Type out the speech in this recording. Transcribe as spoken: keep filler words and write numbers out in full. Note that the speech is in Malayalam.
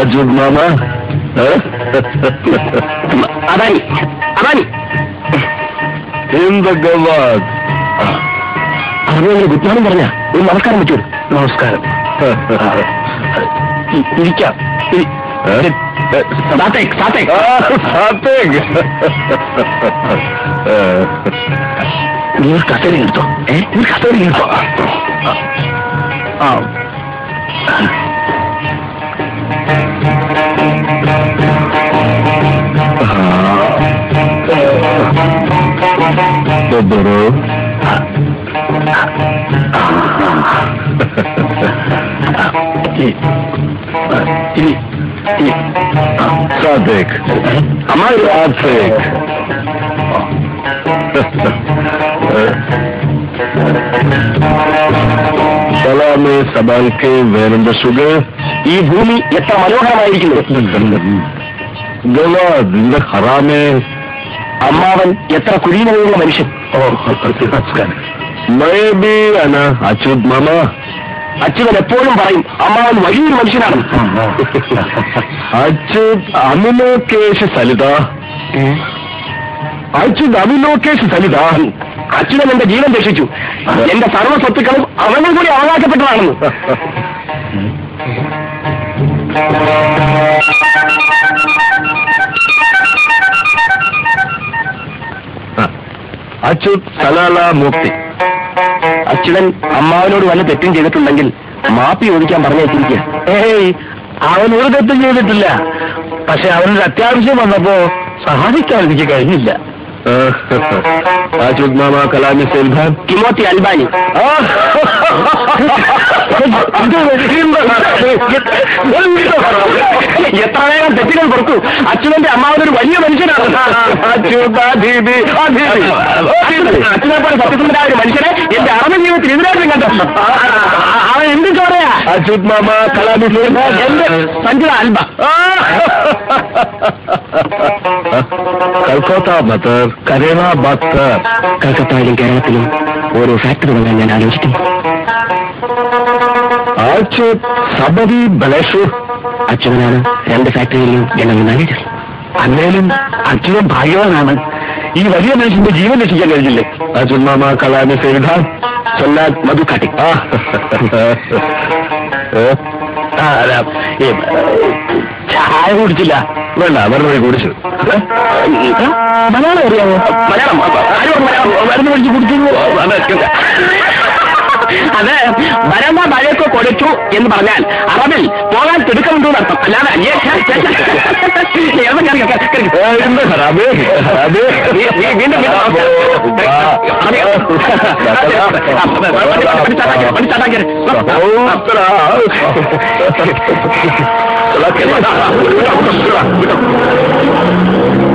സാജുദ് മാമ അദാനി അദാനി എന്ത് ഗവാദ് അറിഞ്ഞ ഗുഡ് മോർണിംഗ് പറഞ്ഞ ഒരു നമസ്കാരം പറ്റൂ. നമസ്കാരം. ഇരിക്കാം. സാത്തേക്ക് സാത്തേക്ക് സാത്തേക്ക് നീ ഒരു കസേര എടുത്തോ. ഏ ഒരു കസേര എടുത്തോ. ആ സാത്തേക്ക് അമ്മായി സാത്തേക്ക് സലാമേ സബാൽക്കെ വേറെന്ത സുഖം. ഈ ഭൂമി എത്ര മനോഹരമായിരിക്കുന്നു. ഗവാദ് இந்த ഹറാമേ അമ്മാവൻ എത്ര കുലീനതയുള്ള മനുഷ്യൻ. മൈബി അന അച്യുത് മാമ. അച്യുതൻ എപ്പോഴും പറയും അമ്മാവൻ വലിയൊരു മനുഷ്യനാണ്. അച്യുത് അമിലോകേഷ് സലിത. അച്യുത് അമിലോകേഷ് സലിത. അച്യുതൻ എന്റെ ജീവൻ രക്ഷിച്ചു. എന്റെ സർവ്വ സ്വത്തുക്കളും അവനും കൂടി അവകാശപ്പെട്ടതാണെന്ന്. അച്യുത് സലാല മുക്തി. അച്യുതൻ അമ്മാവനോട് വല്ല തെറ്റും ചെയ്തിട്ടുണ്ടെങ്കിൽ മാപ്പി ചോദിക്കാൻ പറഞ്ഞേറ്റിരിക്കുക. ഏയ് അവൻ ഒരു തെറ്റും ചെയ്തിട്ടില്ല. പക്ഷെ അവനൊരു അത്യാവശ്യം വന്നപ്പോ സഹായിക്കാൻ എനിക്ക് കഴിഞ്ഞില്ല. അച്യുത് മാമ കലാമി സെൽഭാൻ തിമോത്തി അൽബാനി. എത്ര വേഗം തെറ്റുകൾ പുറത്തു. അച്യുതന്റെ അമ്മാവനൊരു വലിയ മനുഷ്യനാണ്. അച്യുതനെ പോലെ സത്യസന്ധനായ ഒരു മനുഷ്യനെ എന്റെ അറബ് ജീവിതത്തിൽ ഇതിനായിട്ടും കണ്ടു. അവൻ എന്ത് ചോറയാ. അച്യുത് മാമ കലാമി സെൽഭാൻ എന്റെ സഞ്ജിത അൽബ. കൽക്കത്ത ബത്തർ കരേന ബത്തർ. കൽക്കത്തയിലും കേരളത്തിലും ഓരോ ഫാക്ടറി തുടങ്ങാൻ ഞാൻ ആലോചിക്കുന്നു. അച്യുത് സബരി ബലേഷു. അച്യുതനാണ് രണ്ട് ഫാക്ടറിയിലും ജനങ്ങൾ മാനേജർ. അല്ലേലും അച്യുതൻ ഭാഗ്യവാനാണ്. ഈ വലിയ മനുഷ്യന്റെ ജീവൻ രക്ഷിക്കാൻ കഴിഞ്ഞില്ലേ. അച്യുത് മാമ കലാമി സെൽഭാൻ സൊല്ലാദ് മധുക്കാട്ടി. ചായ കുടിച്ചില്ല. വേണ്ട മറുപടി കുടിച്ചു. മലയാളം അറിയാമോ? മലയാളം ആരും മലയാളം മരുന്ന് പിടിച്ച് കുടിച്ചു. അതെ, വരണ്ട മഴയൊക്കെ കൊടുത്തു എന്ന് പറഞ്ഞാൽ അറബിൽ പോകാൻ തിടുക്കമുണ്ടോ എന്നർത്ഥം. അല്ലാതെ വീണ്ടും